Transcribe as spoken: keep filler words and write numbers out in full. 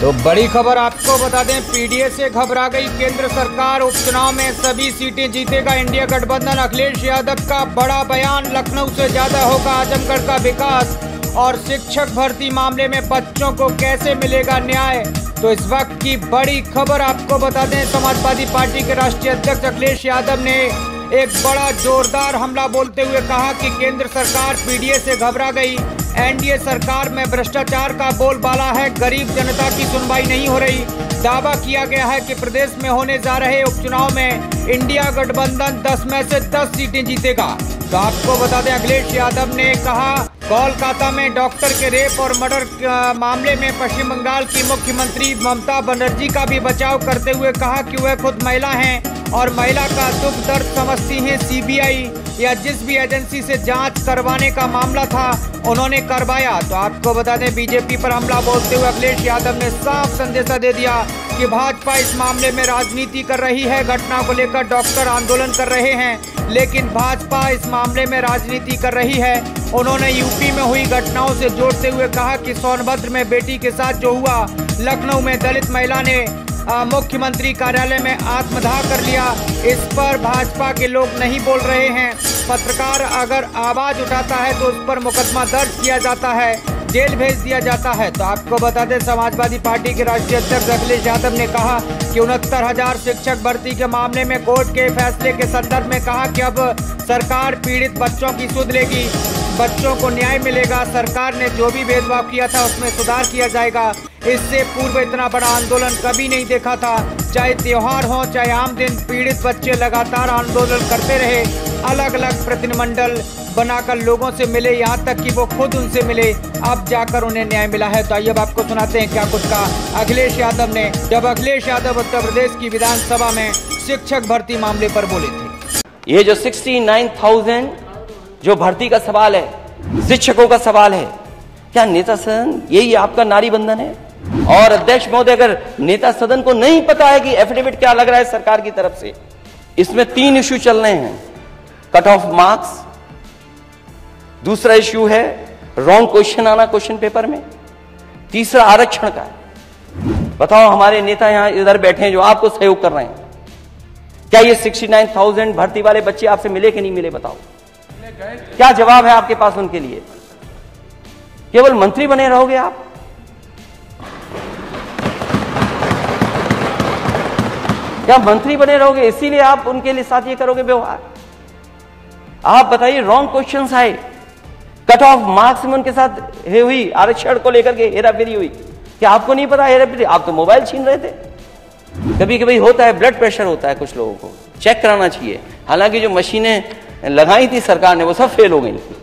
तो बड़ी खबर आपको बता दें, पीडीए से घबरा गई केंद्र सरकार। उपचुनाव में सभी सीटें जीतेगा इंडिया गठबंधन। अखिलेश यादव का बड़ा बयान, लखनऊ से ज्यादा होगा आजमगढ़ का विकास। और शिक्षक भर्ती मामले में बच्चों को कैसे मिलेगा न्याय। तो इस वक्त की बड़ी खबर आपको बता दें, समाजवादी पार्टी के राष्ट्रीय अध्यक्ष अखिलेश यादव ने एक बड़ा जोरदार हमला बोलते हुए कहा कि केंद्र सरकार पीडीए से घबरा गई। एनडीए सरकार में भ्रष्टाचार का बोलबाला है, गरीब जनता की सुनवाई नहीं हो रही। दावा किया गया है कि प्रदेश में होने जा रहे उपचुनाव में इंडिया गठबंधन दस में से दस सीटें जीतेगा। तो आपको बता दें, अखिलेश यादव ने कहा कोलकाता में डॉक्टर के रेप और मर्डर मामले में पश्चिम बंगाल की मुख्यमंत्री ममता बनर्जी का भी बचाव करते हुए कहा कि वह खुद महिला हैं और महिला का दुख दर्द समझती हैं। सीबीआई या जिस भी एजेंसी से जांच करवाने का मामला था उन्होंने करवाया। तो आपको बता दें, बीजेपी पर हमला बोलते हुए अखिलेश यादव ने साफ संदेशा दे दिया कि भाजपा इस मामले में राजनीति कर रही है। घटना को लेकर डॉक्टर आंदोलन कर रहे हैं, लेकिन भाजपा इस मामले में राजनीति कर रही है। उन्होंने यूपी में हुई घटनाओं से जोड़ते हुए कहा कि सोनभद्र में बेटी के साथ जो हुआ, लखनऊ में दलित महिला ने मुख्यमंत्री कार्यालय में आत्मदाह कर लिया, इस पर भाजपा के लोग नहीं बोल रहे हैं। पत्रकार अगर आवाज उठाता है तो उस पर मुकदमा दर्ज किया जाता है, जेल भेज दिया जाता है। तो आपको बता दें, समाजवादी पार्टी के राष्ट्रीय अध्यक्ष अखिलेश यादव ने कहा कि उनहत्तर हजार शिक्षक भर्ती के मामले में कोर्ट के फैसले के संदर्भ में कहा कि अब सरकार पीड़ित बच्चों की सुध लेगी, बच्चों को न्याय मिलेगा। सरकार ने जो भी भेदभाव किया था उसमें सुधार किया जाएगा। इससे पूर्व इतना बड़ा आंदोलन कभी नहीं देखा था। चाहे त्योहार हो चाहे आम दिन, पीड़ित बच्चे लगातार आंदोलन करते रहे, अलग अलग प्रतिनिधिमंडल बनाकर लोगों से मिले, यहाँ तक कि वो खुद उनसे मिले, अब जाकर उन्हें न्याय मिला है। तो आइए अब आपको सुनाते हैं क्या कुछ कहा अखिलेश यादव ने, जब अखिलेश यादव उत्तर प्रदेश की विधानसभा में शिक्षक भर्ती मामले पर बोले थे। ये जो सिक्सटी नाइन थाउजेंड जो भर्ती का सवाल है, शिक्षकों का सवाल है, क्या नेता सदन यही आपका नारी बंधन है? और अध्यक्ष महोदय, अगर नेता सदन को नहीं पता है कि एफिडेविट क्या लग रहा है सरकार की तरफ से, इसमें तीन इश्यू चल रहे हैं। कट ऑफ मार्क्स, दूसरा इश्यू है रॉन्ग क्वेश्चन आना क्वेश्चन पेपर में, तीसरा आरक्षण का है। बताओ, हमारे नेता यहां इधर बैठे हैं जो आपको सहयोग कर रहे हैं, क्या ये सिक्सटी नाइन थाउजेंड भर्ती वाले बच्चे आपसे मिले कि नहीं मिले? बताओ, क्या जवाब है आपके पास उनके लिए? केवल मंत्री बने रहोगे आप? क्या मंत्री बने रहोगे इसीलिए आप उनके लिए साथ ये करोगे व्यवहार? आप बताइए, रॉन्ग क्वेश्चंस आए, कट ऑफ मार्क्स में उनके साथ हे हुई, आरक्षण को लेकर के हेराफेरी हुई। क्या आपको नहीं पता हेराफेरी? आप तो मोबाइल छीन रहे थे। कभी कभी होता है, ब्लड प्रेशर होता है कुछ लोगों को, चेक कराना चाहिए। हालांकि जो मशीनें लगाई थी सरकार ने वो सब फेल हो गई।